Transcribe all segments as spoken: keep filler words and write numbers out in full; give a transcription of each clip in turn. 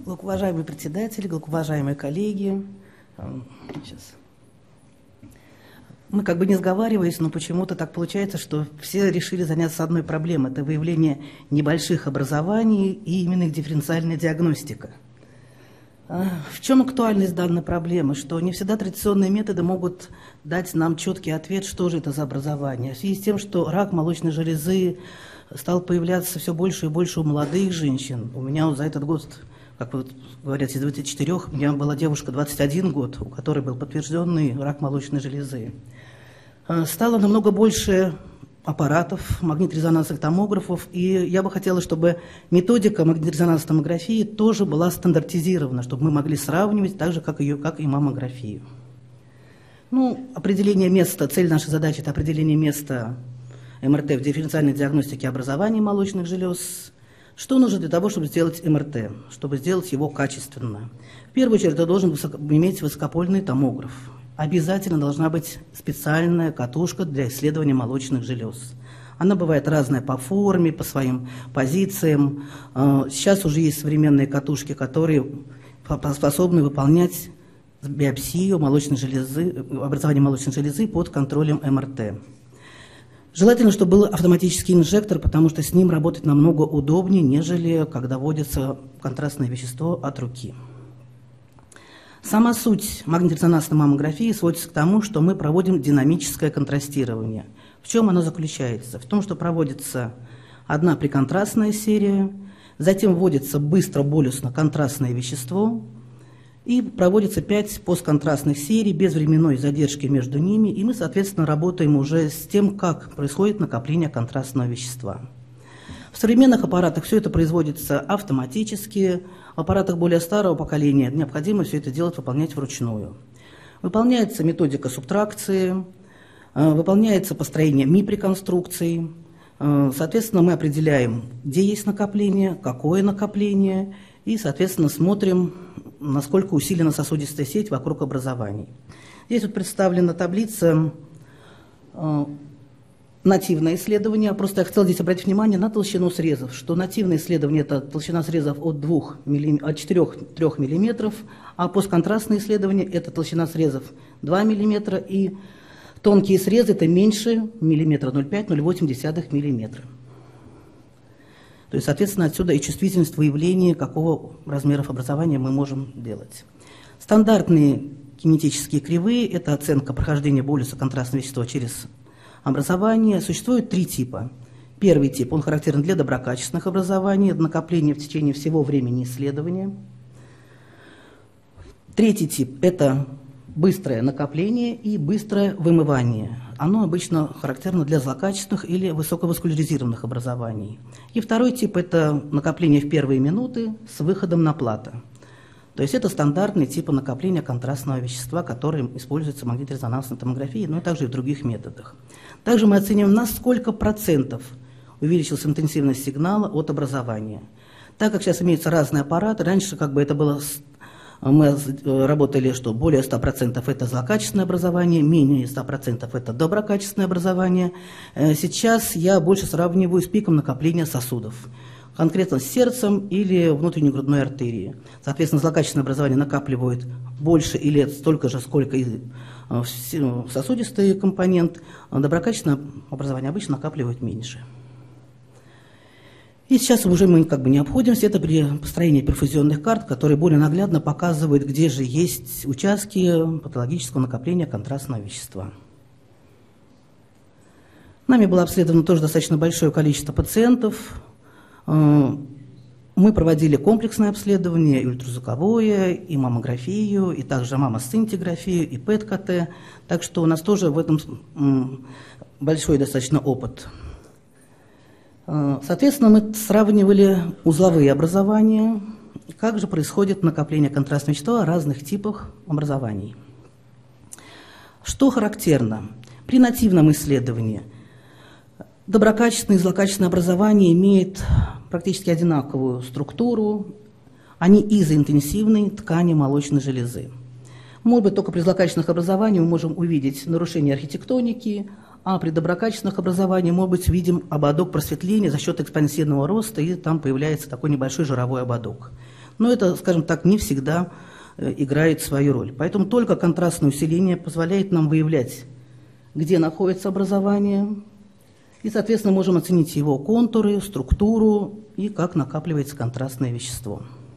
Глубоковажаемый председатель, глубоковажаемые коллеги, сейчас. Мы как бы не сговариваясь, но почему-то так получается, что все решили заняться одной проблемой. Это выявление небольших образований и именно их дифференциальная диагностика. В чем актуальность данной проблемы? Что не всегда традиционные методы могут дать нам четкий ответ, что же это за образование. В связи с тем, что рак молочной железы стал появляться все больше и больше у молодых женщин. У меня вот за этот год, как вот говорят, из двадцати четырёх, у меня была девушка двадцать один год, у которой был подтвержденный рак молочной железы. Стало намного больше аппаратов, магнитно-резонансных томографов, и я бы хотела, чтобы методика магнитно-резонансной томографии тоже была стандартизирована, чтобы мы могли сравнивать так же, как, ее, как и маммографию. Ну, определение места, цель нашей задачи – это определение места эм эр тэ в дифференциальной диагностике образования молочных желез. Что нужно для того, чтобы сделать эм эр тэ, чтобы сделать его качественно? В первую очередь, это должен иметь высокопольный томограф. Обязательно должна быть специальная катушка для исследования молочных желез. Она бывает разная по форме, по своим позициям. Сейчас уже есть современные катушки, которые способны выполнять биопсию молочной железы, образование молочной железы под контролем эм эр тэ. Желательно, чтобы был автоматический инжектор, потому что с ним работать намного удобнее, нежели когда вводится контрастное вещество от руки. Сама суть магнитно-резонансной маммографии сводится к тому, что мы проводим динамическое контрастирование. В чем оно заключается? В том, что проводится одна приконтрастная серия, затем вводится быстро-болюсно-контрастное вещество и проводится пять постконтрастных серий без временной задержки между ними, и мы, соответственно, работаем уже с тем, как происходит накопление контрастного вещества. В современных аппаратах все это производится автоматически, в аппаратах более старого поколения необходимо все это делать, выполнять вручную. Выполняется методика субтракции, выполняется построение мипреконструкций. Соответственно, мы определяем, где есть накопление, какое накопление, и, соответственно, смотрим, насколько усилена сосудистая сеть вокруг образований. Здесь вот представлена таблица нативное исследование. Просто я хотела здесь обратить внимание на толщину срезов, что нативное исследование – это толщина срезов от, двух, от четырёх-трёх миллиметров, а постконтрастное исследование – это толщина срезов два миллиметра, и тонкие срезы – это меньше миллиметра, ноль целых пять - ноль целых восемь десятых миллиметра. То есть, соответственно, отсюда и чувствительность выявления, какого размеров образования мы можем делать. Стандартные кинетические кривые – это оценка прохождения болюса контрастного вещества через образование. Существует три типа. Первый тип, он характерен для доброкачественных образований, накопление в течение всего времени исследования. Третий тип – это быстрое накопление и быстрое вымывание. Оно обычно характерно для злокачественных или высоковаскуляризированных образований. И второй тип – это накопление в первые минуты с выходом на плато. То есть это стандартные типы накопления контрастного вещества, которые используются в магнитно-резонансной томографии, но и также и в других методах. Также мы оцениваем, на сколько процентов увеличилась интенсивность сигнала от образования. Так как сейчас имеются разные аппараты, раньше как бы это было, мы работали, что более ста процентов это злокачественное образование, менее ста процентов это доброкачественное образование. Сейчас я больше сравниваю с пиком накопления сосудов, конкретно с сердцем или внутренней грудной артерией. Соответственно, злокачественное образование накапливает больше или столько же, сколько и сосудистый компонент, а доброкачественное образование обычно накапливает меньше. И сейчас уже мы как бы не обходимся, это при построении перфузионных карт, которые более наглядно показывают, где же есть участки патологического накопления контрастного вещества. Нами было обследовано тоже достаточно большое количество пациентов. Мы проводили комплексное обследование, и ультразвуковое, и маммографию, и также маммосцинтиграфию, и пэт ка тэ. Так что у нас тоже в этом большой достаточно опыт. Соответственно, мы сравнивали узловые образования, как же происходит накопление контрастного вещества разных типов образований. Что характерно? При нативном исследовании доброкачественное и злокачественное образование имеет практически одинаковую структуру, они изоинтенсивные ткани молочной железы. Может быть, только при злокачественных образованиях мы можем увидеть нарушение архитектоники, а при доброкачественных образованиях, может быть, видим ободок просветления за счет экспансивного роста, и там появляется такой небольшой жировой ободок. Но это, скажем так, не всегда играет свою роль. Поэтому только контрастное усиление позволяет нам выявлять, где находится образование, и, соответственно, можем оценить его контуры, структуру и как накапливается контрастное вещество.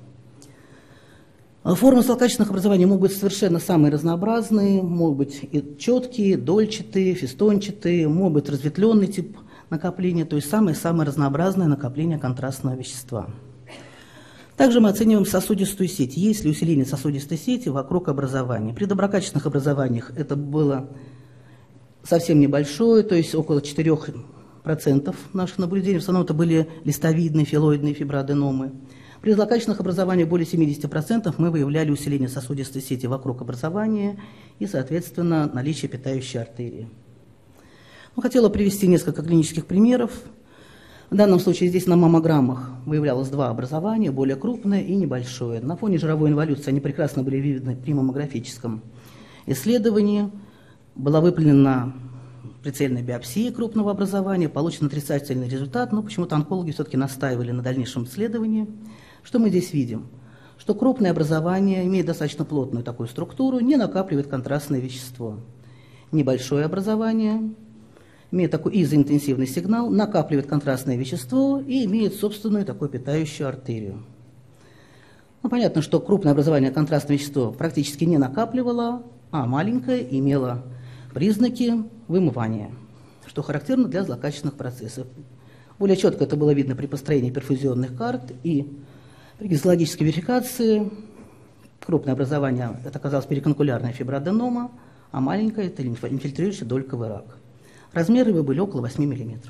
Формы злокачественных образований могут быть совершенно самые разнообразные, могут быть и четкие, дольчатые, фестончатые, могут быть разветвленный тип накопления, то есть самое-самое разнообразное накопление контрастного вещества. Также мы оцениваем сосудистую сеть. Есть ли усиление сосудистой сети вокруг образования? При доброкачественных образованиях это было совсем небольшое, то есть около четырёх процентов наших наблюдений. В основном это были листовидные, филоидные фиброаденомы. При злокачественных образованиях более семидесяти процентов мы выявляли усиление сосудистой сети вокруг образования и, соответственно, наличие питающей артерии. Ну, хотела привести несколько клинических примеров. В данном случае здесь на маммограммах выявлялось два образования, более крупное и небольшое. На фоне жировой инволюции они прекрасно были видны при маммографическом исследовании. Была выполнена прицельная биопсия крупного образования, получен отрицательный результат, но почему-то онкологи все-таки настаивали на дальнейшем исследовании. Что мы здесь видим? Что крупное образование имеет достаточно плотную такую структуру, не накапливает контрастное вещество. Небольшое образование имеет такой изоинтенсивный сигнал, накапливает контрастное вещество и имеет собственную такую питающую артерию. Ну, понятно, что крупное образование контрастное вещество практически не накапливало, а маленькое имело признаки вымывания, что характерно для злокачественных процессов. Более четко это было видно при построении перфузионных карт и при гистологической верификации. Крупное образование – это оказалась периконкулярная фиброаденома, а маленькое – это инфильтрирующий дольковый рак. Размеры его были около восьми миллиметров.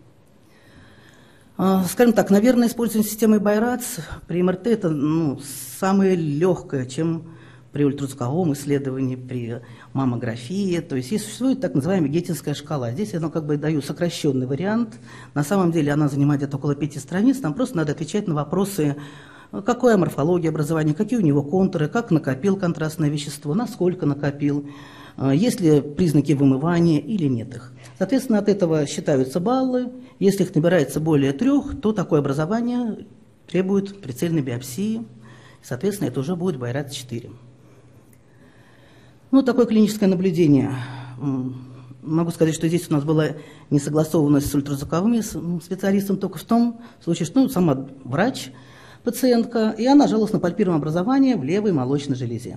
Скажем так, наверное, использование системы Байрац при эм эр тэ – это ну, самое легкое, чем при ультразвуковом исследовании, при маммографии. То есть есть существует так называемая геттинская шкала. Здесь я ну, как бы даю сокращенный вариант. На самом деле она занимает где-то около пяти страниц. Нам просто надо отвечать на вопросы, какая морфология образования, какие у него контуры, как накопил контрастное вещество, насколько накопил, есть ли признаки вымывания или нет их. Соответственно, от этого считаются баллы. Если их набирается более трех, то такое образование требует прицельной биопсии. Соответственно, это уже будет Байрац четыре. Ну, такое клиническое наблюдение. Могу сказать, что здесь у нас была несогласованность с ультразвуковыми специалистами только в том случае, что ну, сама врач, пациентка, и она жаловалась на пальпируемое образование в левой молочной железе.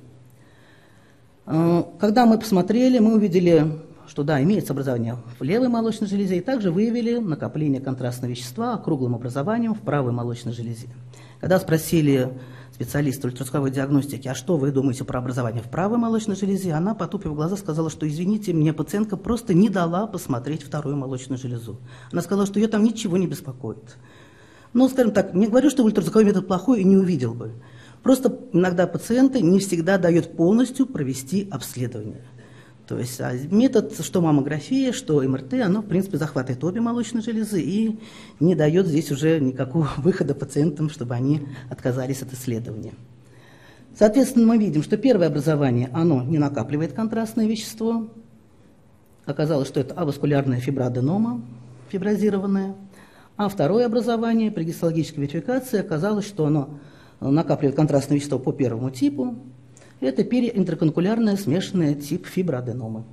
Когда мы посмотрели, мы увидели, что да, имеется образование в левой молочной железе, и также выявили накопление контрастного вещества округлым образованием в правой молочной железе. Когда спросили специалиста ультразвуковой диагностики, а что вы думаете про образование в правой молочной железе, она, потупив глаза, сказала, что, извините, мне пациентка просто не дала посмотреть вторую молочную железу. Она сказала, что ее там ничего не беспокоит. Ну, скажем так, не говорю, что ультразвуковой метод плохой и не увидел бы. Просто иногда пациенты не всегда дают полностью провести обследование. То есть а метод, что маммография, что эм эр тэ, оно, в принципе, захватывает обе молочные железы и не дает здесь уже никакого выхода пациентам, чтобы они отказались от исследования. Соответственно, мы видим, что первое образование, оно не накапливает контрастное вещество. Оказалось, что это аваскулярная фиброаденома, фиброзированная. А второе образование при гистологической верификации оказалось, что оно накапливает контрастное вещество по первому типу. Это периинтраконкулярная смешанная тип фиброаденомы.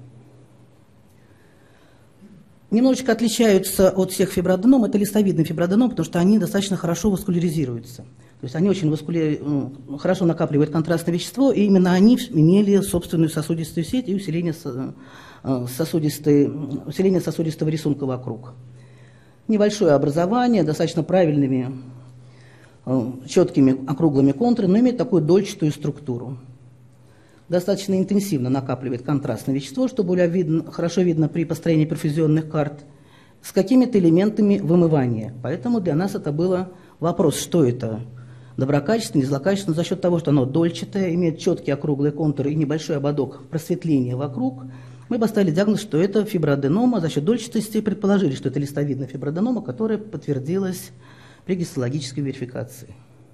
Немножечко отличаются от всех фиброаденом, это листовидные фиброаденомы, потому что они достаточно хорошо васкуляризируются. То есть они очень васкуляри... хорошо накапливают контрастное вещество, и именно они имели собственную сосудистую сеть и усиление, сосудистой... усиление сосудистого рисунка вокруг. Небольшое образование, достаточно правильными, четкими округлыми контурами, но имеет такую дольчатую структуру. Достаточно интенсивно накапливает контрастное вещество, что более видно, хорошо видно при построении перфузионных карт, с какими-то элементами вымывания. Поэтому для нас это был вопрос, что это доброкачественное, злокачественное, за счет того, что оно дольчатое, имеет четкие округлые контуры и небольшой ободок просветления вокруг. Мы поставили диагноз, что это фиброаденома, за счет дольчатости предположили, что это листовидная фиброаденома, которая подтвердилась при гистологической верификации.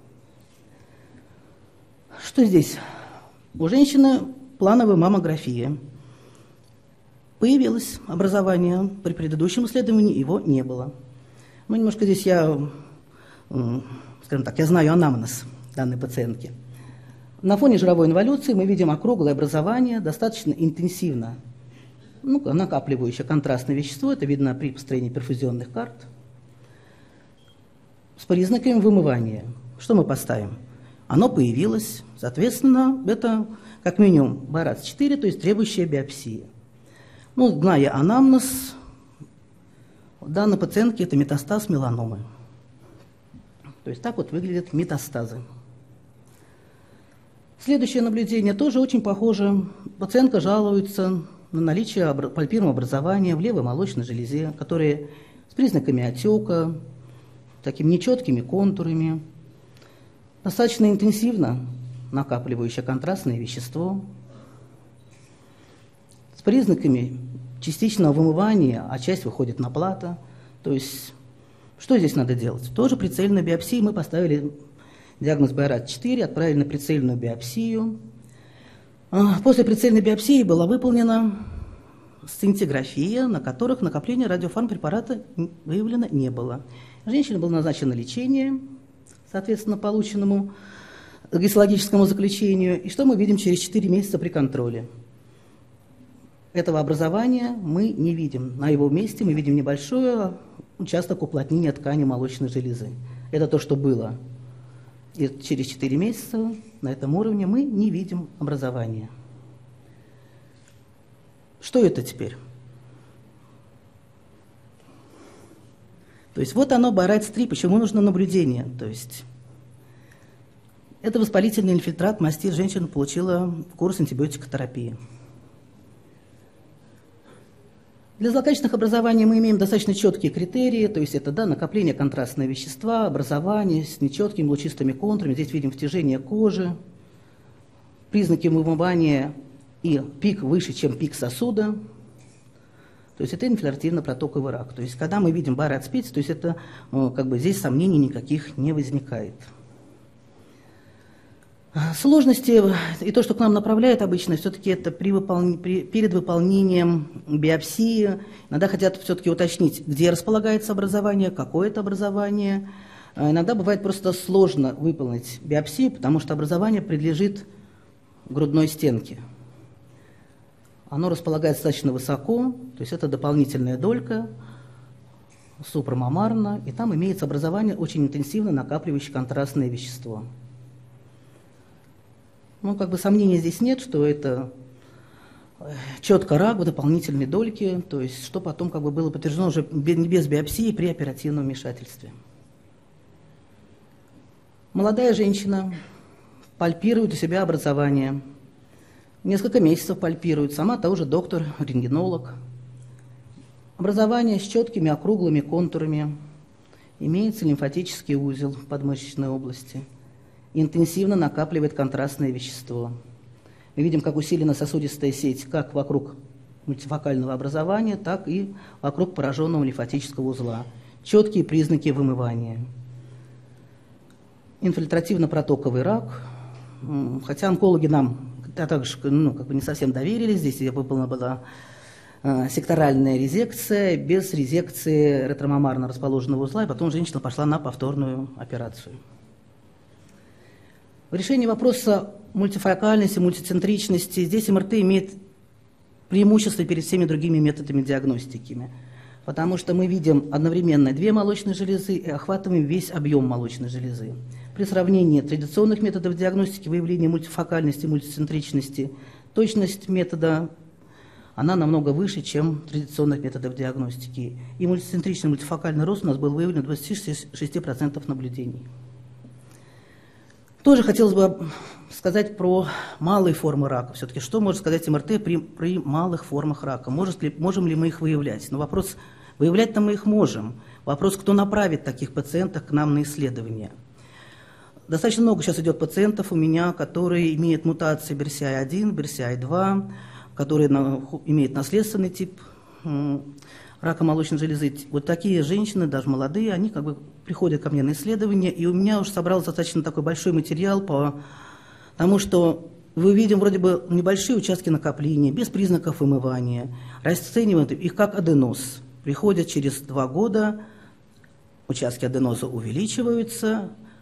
Что здесь? У женщины плановая маммография. Появилось образование, при предыдущем исследовании его не было. Ну, немножко здесь я, скажем так, я знаю анамнез данной пациентки. На фоне жировой инволюции мы видим округлое образование, достаточно интенсивно ну, накапливающее контрастное вещество, это видно при построении перфузионных карт, с признаками вымывания. Что мы поставим? Оно появилось, соответственно, это как минимум Барац четыре, то есть требующая биопсии. Ну, зная анамнез, у данной пациентки это метастаз меланомы. То есть так вот выглядят метастазы. Следующее наблюдение тоже очень похоже. Пациентка жалуется на наличие пальпируемого образования в левой молочной железе, которые с признаками отека, такими нечеткими контурами, достаточно интенсивно накапливающее контрастное вещество, с признаками частичного вымывания, а часть выходит на плато. То есть, что здесь надо делать? Тоже прицельную биопсию. Мы поставили диагноз Байрат четыре, отправили на прицельную биопсию. После прицельной биопсии была выполнена сцинтиграфия, на которых накопление радиофармпрепарата выявлено не было. Женщине было назначено лечение, соответственно, полученному гистологическому заключению. И что мы видим через четыре месяца при контроле? Этого образования мы не видим. На его месте мы видим небольшой участок уплотнения ткани молочной железы. Это то, что было. И через четыре месяца на этом уровне мы не видим образования. Что это теперь? То есть вот оно, Байрат три, почему нужно наблюдение? То есть это воспалительный инфильтрат мастит, женщина получила курс антибиотикотерапии. Для злокачественных образований мы имеем достаточно четкие критерии, то есть это да, накопление контрастного вещества, образование с нечеткими лучистыми контурами. Здесь видим втяжение кожи, признаки вымывания и пик выше, чем пик сосуда. То есть это инфильтративно-протоковый рак. То есть когда мы видим Байрат пять, то есть это как бы здесь сомнений никаких не возникает. Сложности и то, что к нам направляют обычно, все-таки это при выполн... при... перед выполнением биопсии. Иногда хотят все-таки уточнить, где располагается образование, какое это образование. Иногда бывает просто сложно выполнить биопсию, потому что образование принадлежит грудной стенке. Оно располагается достаточно высоко, то есть это дополнительная долька, супрамамарно, и там имеется образование очень интенсивно накапливающее контрастное вещество. Ну, как бы сомнений здесь нет, что это четко рак в дополнительной дольке, то есть что потом как бы было подтверждено уже без биопсии при оперативном вмешательстве. Молодая женщина пальпирует у себя образование, несколько месяцев пальпирует, сама тоже доктор, рентгенолог. Образование с четкими округлыми контурами, имеется лимфатический узел в подмышечной области. Интенсивно накапливает контрастное вещество. Мы видим, как усилена сосудистая сеть как вокруг мультифокального образования, так и вокруг пораженного лимфатического узла. Четкие признаки вымывания. Инфильтративно-протоковый рак. Хотя онкологи нам также ну, как бы не совсем доверились. Здесь выполнена была э, секторальная резекция без резекции ретромамарно расположенного узла, и потом женщина пошла на повторную операцию. В решении вопроса мультифокальности, мультицентричности здесь эм эр тэ имеет преимущество перед всеми другими методами диагностики, потому что мы видим одновременно две молочные железы и охватываем весь объем молочной железы. При сравнении традиционных методов диагностики, выявления мультифокальности, мультицентричности, точность метода, она намного выше, чем традиционных методов диагностики. И мультицентричный мультифокальный рост у нас был выявлен в двадцати шести процентах наблюдений. Тоже хотелось бы сказать про малые формы рака. Все-таки что может сказать эм эр тэ при, при малых формах рака? Может ли, можем ли мы их выявлять? Но вопрос, выявлять-то мы их можем. Вопрос, кто направит таких пациентов к нам на исследование. Достаточно много сейчас идет пациентов у меня, которые имеют мутации би эр си ай один, би эр си ай два, которые на, имеют наследственный тип рака молочной железы. Вот такие женщины, даже молодые, они как бы приходят ко мне на исследование, и у меня уже собрался достаточно такой большой материал по тому, что мы видим вроде бы небольшие участки накопления, без признаков вымывания, расценивают их как аденоз. Приходят через два года, участки аденоза увеличиваются,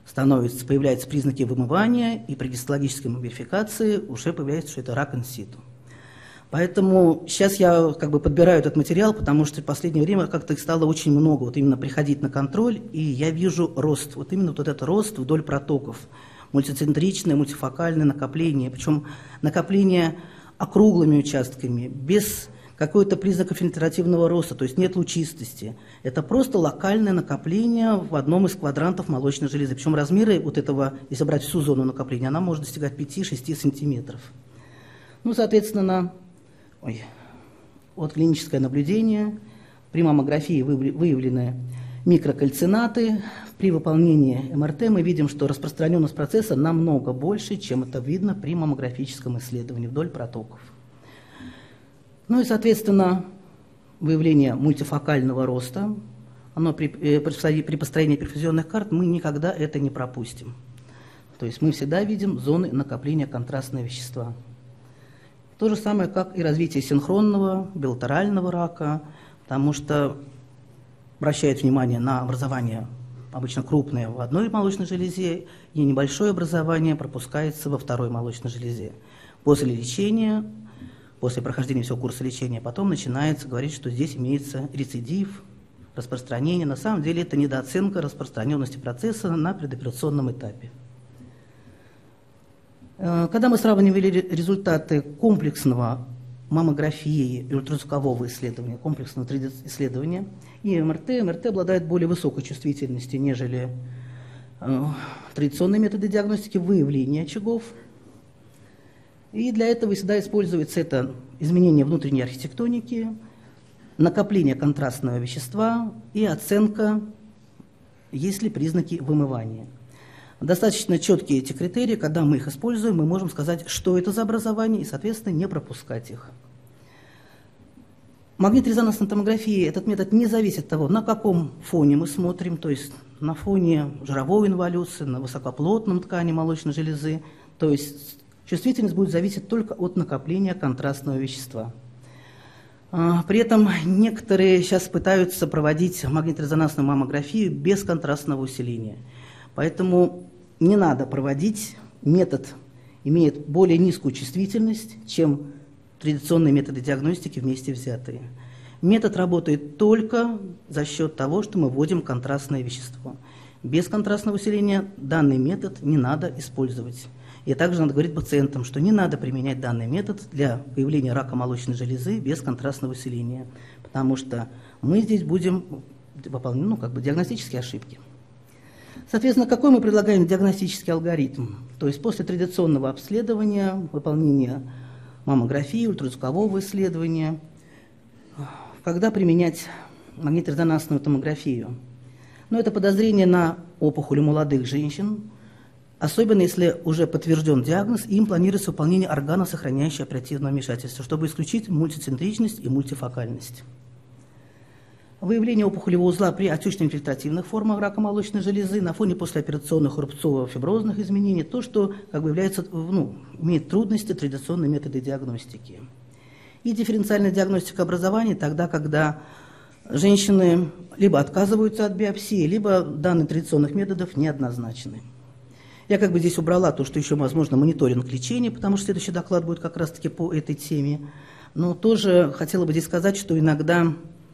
становится, появляются признаки вымывания, и при гистологической мумификации уже появляется, что это рак инситу. Поэтому сейчас я как бы подбираю этот материал, потому что в последнее время как-то их стало очень много, вот именно приходить на контроль, и я вижу рост, вот именно вот этот рост вдоль протоков, мультицентричное, мультифокальное накопление, причем накопление округлыми участками, без какого-то признака фильтративного роста, то есть нет лучистости. Это просто локальное накопление в одном из квадрантов молочной железы. Причем размеры вот этого, если брать всю зону накопления, она может достигать пяти-шести сантиметров. Ну, соответственно, ой, вот клиническое наблюдение. При маммографии выявлены микрокальцинаты. При выполнении эм эр тэ мы видим, что распространенность процесса намного больше, чем это видно при маммографическом исследовании вдоль протоков. Ну и, соответственно, выявление мультифокального роста, оно при, э, при построении перфузионных карт мы никогда это не пропустим. То есть мы всегда видим зоны накопления контрастного вещества. То же самое, как и развитие синхронного билатерального рака, потому что обращает внимание на образование обычно крупное в одной молочной железе, и небольшое образование пропускается во второй молочной железе. После лечения, после прохождения всего курса лечения, потом начинается говорить, что здесь имеется рецидив, распространение. На самом деле это недооценка распространенности процесса на предоперационном этапе. Когда мы сравнивали результаты комплексного маммографии и ультразвукового исследования, комплексного три дэ-исследования и эм эр тэ, эм эр тэ обладает более высокой чувствительностью, нежели э, традиционные методы диагностики выявления очагов. И для этого всегда используется это изменение внутренней архитектоники, накопление контрастного вещества и оценка, есть ли признаки вымывания. Достаточно четкие эти критерии, когда мы их используем, мы можем сказать, что это за образование, и, соответственно, не пропускать их. Магнитно-резонансная томография, этот метод не зависит от того, на каком фоне мы смотрим, то есть на фоне жировой инволюции, на высокоплотном ткани молочной железы, то есть чувствительность будет зависеть только от накопления контрастного вещества. При этом некоторые сейчас пытаются проводить магнитно-резонансную маммографию без контрастного усиления. Поэтому не надо проводить, метод имеет более низкую чувствительность, чем традиционные методы диагностики вместе взятые. Метод работает только за счет того, что мы вводим контрастное вещество. Без контрастного усиления данный метод не надо использовать. И также надо говорить пациентам, что не надо применять данный метод для выявления рака молочной железы без контрастного усиления, потому что мы здесь будем выполнять, ну, как бы диагностические ошибки. Соответственно, какой мы предлагаем диагностический алгоритм? То есть после традиционного обследования, выполнения маммографии, ультразвукового исследования, когда применять магнитно-резонансную томографию? Но это подозрение на опухоль у молодых женщин, особенно если уже подтвержден диагноз, и им планируется выполнение органа, сохраняющего оперативное вмешательство, чтобы исключить мультицентричность и мультифокальность. Выявление опухолевого узла при отечно-инфильтративных формах рака молочной железы на фоне послеоперационных рубцово-фиброзных изменений, то, что как бы является, ну, имеет трудности традиционные методы диагностики. И дифференциальная диагностика образования тогда, когда женщины либо отказываются от биопсии, либо данные традиционных методов неоднозначны. Я как бы здесь убрала то, что еще возможно мониторинг лечения, потому что следующий доклад будет как раз-таки по этой теме. Но тоже хотела бы здесь сказать, что иногда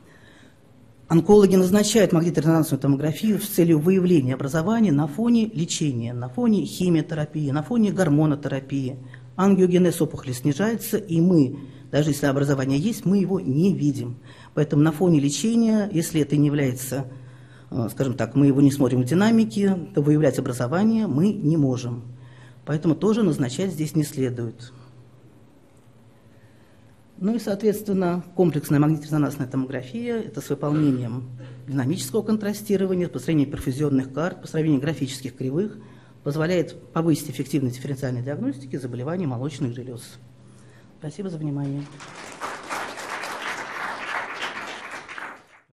онкологи назначают магнитно-резонансную томографию с целью выявления образования на фоне лечения, на фоне химиотерапии, на фоне гормонотерапии. Ангиогенез опухоли снижается, и мы, даже если образование есть, мы его не видим. Поэтому на фоне лечения, если это не является, скажем так, мы его не смотрим в динамике, то выявлять образование мы не можем. Поэтому тоже назначать здесь не следует. Ну и, соответственно, комплексная магнитно-резонансная томография – это с выполнением динамического контрастирования, построение перфузионных карт, построение графических кривых, позволяет повысить эффективность дифференциальной диагностики заболеваний молочных желез. Спасибо за внимание.